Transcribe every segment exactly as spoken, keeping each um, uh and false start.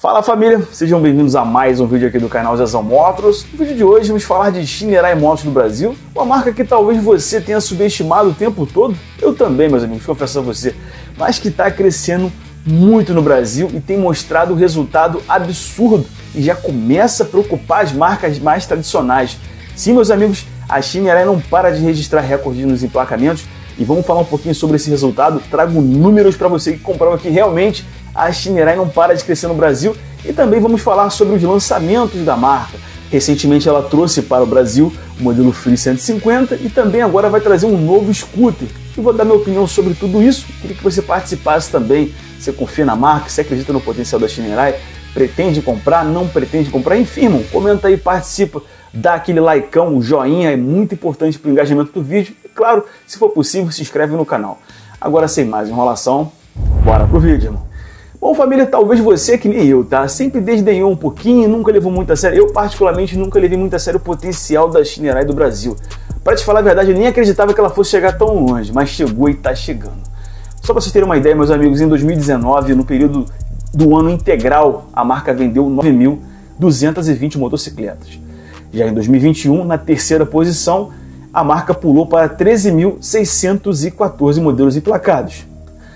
Fala família, sejam bem-vindos a mais um vídeo aqui do canal Zezão Motors. No vídeo de hoje vamos falar de Shinerai Motos do Brasil, uma marca que talvez você tenha subestimado o tempo todo, eu também, meus amigos, confesso a você, mas que está crescendo muito no Brasil e tem mostrado um resultado absurdo e já começa a preocupar as marcas mais tradicionais. Sim, meus amigos, a Shinerai não para de registrar recordes nos emplacamentos e vamos falar um pouquinho sobre esse resultado. Trago números para você que comprova que realmente a Shinerai não para de crescer no Brasil e também vamos falar sobre os lançamentos da marca. Recentemente ela trouxe para o Brasil o modelo Free cento e cinquenta e também agora vai trazer um novo scooter. Eu vou dar minha opinião sobre tudo isso, queria que você participasse também. Você confia na marca, você acredita no potencial da Shinerai, pretende comprar, não pretende comprar, enfim, irmão, comenta aí, participa, dá aquele likeão, o joinha, é muito importante para o engajamento do vídeo e claro, se for possível, se inscreve no canal. Agora sem mais enrolação, bora pro vídeo, irmão. Bom, família, talvez você que nem eu, tá? Sempre desdenhou um pouquinho, nunca levou muito a sério. Eu, particularmente, nunca levei muito a sério o potencial da Shinerai do Brasil. Pra te falar a verdade, eu nem acreditava que ela fosse chegar tão longe, mas chegou e tá chegando. Só pra vocês terem uma ideia, meus amigos, em dois mil e dezenove, no período do ano integral, a marca vendeu nove mil duzentas e vinte motocicletas. Já em dois mil e vinte e um, na terceira posição, a marca pulou para treze mil seiscentos e quatorze modelos emplacados.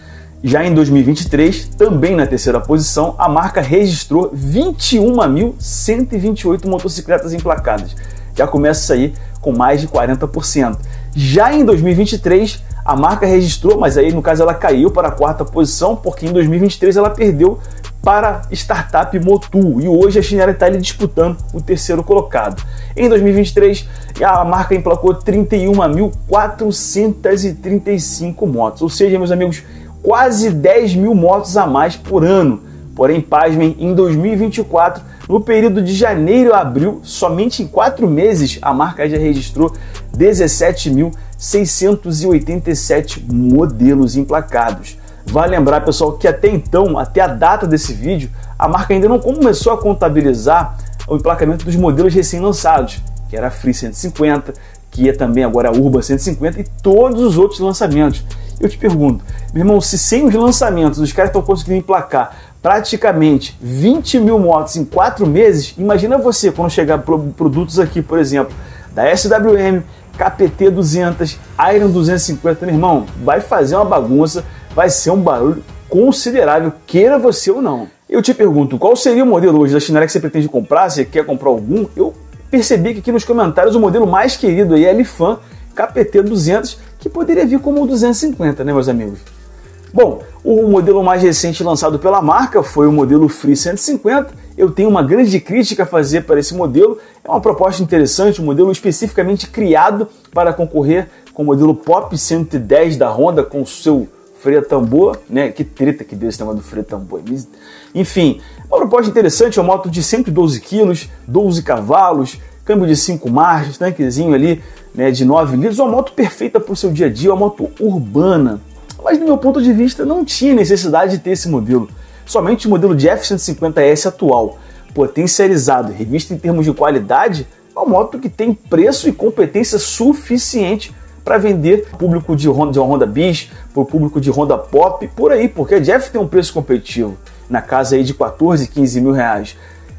Já em dois mil e vinte e três, também na terceira posição, a marca registrou vinte e uma mil cento e vinte e oito motocicletas emplacadas. Já começa a sair com mais de quarenta por cento. Já em dois mil e vinte e três, a marca registrou, mas aí no caso ela caiu para a quarta posição, porque em dois mil e vinte e três ela perdeu para a startup Motul, e hoje a Shinerai está ali disputando o terceiro colocado. Em dois mil e vinte e três, a marca emplacou trinta e uma mil quatrocentas e trinta e cinco motos, ou seja, meus amigos, quase dez mil motos a mais por ano. Porém, pasmem, em dois mil e vinte e quatro, no período de janeiro a abril, somente em quatro meses, a marca já registrou dezessete mil seiscentos e oitenta e sete modelos emplacados. Vale lembrar, pessoal, que até então, até a data desse vídeo, a marca ainda não começou a contabilizar o emplacamento dos modelos recém-lançados, que era a Free cento e cinquenta, que é também agora a Urban cento e cinquenta e todos os outros lançamentos. Eu te pergunto, meu irmão, se sem os lançamentos os caras estão conseguindo emplacar praticamente vinte mil motos em quatro meses, imagina você quando chegar produtos aqui, por exemplo, da S W M, K P T duzentos, Iron duzentos e cinquenta, meu irmão, vai fazer uma bagunça, vai ser um barulho considerável, queira você ou não. Eu te pergunto, qual seria o modelo hoje da Shinerai que você pretende comprar, você quer comprar algum? Eu percebi que aqui nos comentários o modelo mais querido aí é a Lifan K P T duzentos, que poderia vir como o duzentos e cinquenta, né, meus amigos? Bom, o modelo mais recente lançado pela marca foi o modelo Free cento e cinquenta. Eu tenho uma grande crítica a fazer para esse modelo. É uma proposta interessante, um modelo especificamente criado para concorrer com o modelo Pop cento e dez da Honda, com o seu freio a tambor, né? Que treta que deu esse negócio do freio a tambor. Enfim, uma proposta interessante, uma moto de cento e doze quilos, doze cavalos, câmbio de cinco marchas, tanquezinho ali, né, de nove litros, uma moto perfeita para o seu dia a dia, uma moto urbana. Mas do meu ponto de vista não tinha necessidade de ter esse modelo. Somente o modelo de F cento e cinquenta S atual, potencializado, revisto em termos de qualidade, é uma moto que tem preço e competência suficiente para vender para o público de Honda, de Honda Bis, para o público de Honda Pop, por aí, porque a Jeff tem um preço competitivo, na casa aí de quatorze, quinze mil reais.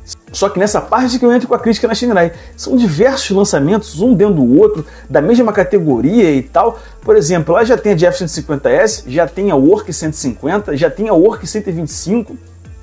Só que nessa parte que eu entro com a crítica na Shinerai, são diversos lançamentos, um dentro do outro, da mesma categoria e tal. Por exemplo, ela já tem a Jeff cento e cinquenta S, já tem a Work cento e cinquenta, já tem a Work cento e vinte e cinco,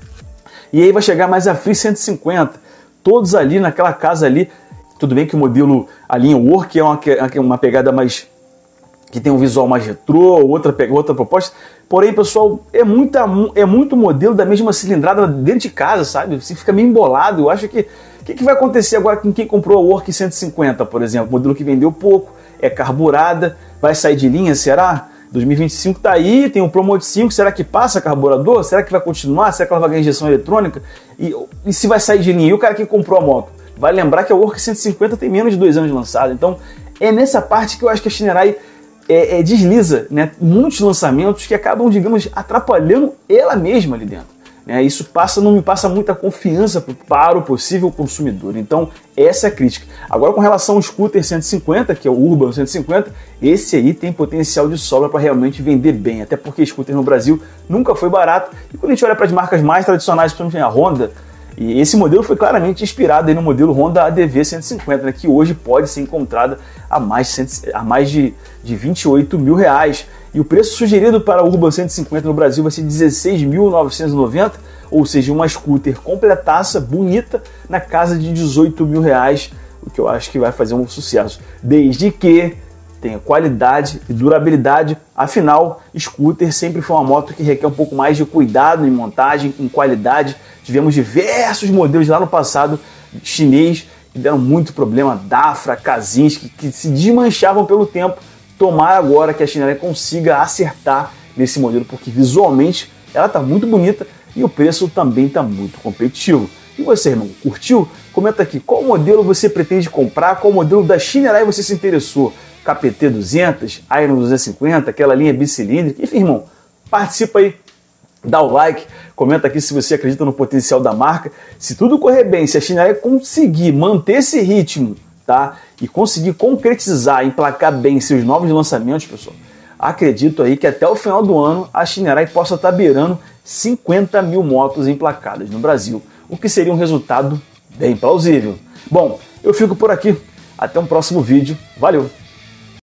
e aí vai chegar mais a Free cento e cinquenta, todos ali naquela casa ali. Tudo bem que o modelo, a linha Work é uma, uma pegada mais, que tem um visual mais retrô, outra, outra proposta. Porém, pessoal, é, muita, é muito modelo da mesma cilindrada dentro de casa, sabe? Você fica meio embolado. Eu acho que... O que, que vai acontecer agora com quem comprou a Work cento e cinquenta, por exemplo? Modelo que vendeu pouco, é carburada, vai sair de linha, será? dois mil e vinte e cinco tá aí, tem o Promote cinco, será que passa carburador? Será que vai continuar? Será que ela vai ganhar injeção eletrônica? E, e se vai sair de linha? E o cara que comprou a moto? Vai lembrar que a Work cento e cinquenta tem menos de dois anos de lançado. Então, é nessa parte que eu acho que a Shinerai É, é, desliza, né, muitos lançamentos que acabam, digamos, atrapalhando ela mesma ali dentro. né? Isso passa, não me passa muita confiança para o possível consumidor. Então, essa é a crítica. Agora, com relação ao scooter cento e cinquenta, que é o Urban cento e cinquenta, esse aí tem potencial de sobra para realmente vender bem, até porque scooter no Brasil nunca foi barato. E quando a gente olha para as marcas mais tradicionais, principalmente a Honda, e esse modelo foi claramente inspirado aí no modelo Honda A D V cento e cinquenta, né, que hoje pode ser encontrada a mais, a mais de, de vinte e oito mil reais. E o preço sugerido para o Urban cento e cinquenta no Brasil vai ser dezesseis mil novecentos e noventa, ou seja, uma scooter completaça, bonita, na casa de dezoito mil reais, o que eu acho que vai fazer um sucesso, desde que tenha qualidade e durabilidade. Afinal, scooter sempre foi uma moto que requer um pouco mais de cuidado em montagem, em qualidade. Tivemos diversos modelos lá no passado chinês que deram muito problema, Dafra, Kazinski, que se desmanchavam pelo tempo. Tomara agora que a Shinerai consiga acertar nesse modelo, porque visualmente ela está muito bonita e o preço também está muito competitivo. E você, irmão, curtiu? Comenta aqui qual modelo você pretende comprar, qual modelo da Shinerai você se interessou. K P T duzentos, Iron duzentos e cinquenta, aquela linha bicilíndrica. Enfim, irmão, participa aí, dá o like, comenta aqui se você acredita no potencial da marca. Se tudo correr bem, se a Shinerai conseguir manter esse ritmo, tá, e conseguir concretizar, emplacar bem seus novos lançamentos, pessoal, acredito aí que até o final do ano a Shinerai possa estar beirando cinquenta mil motos emplacadas no Brasil, o que seria um resultado bem plausível. Bom, eu fico por aqui. Até um próximo vídeo. Valeu!